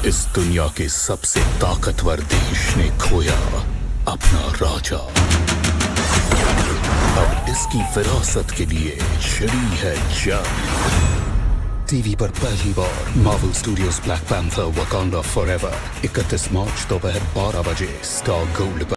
इस दुनिया के सबसे ताकतवर देश ने खोया अपना राजा। अब इसकी विरासत के लिए छिड़ी है जंग। टीवी पर पहली बार Marvel Studios Black Panther Wakanda Forever 31 March दोपहर 12 बजे स्टार गोल्ड पर।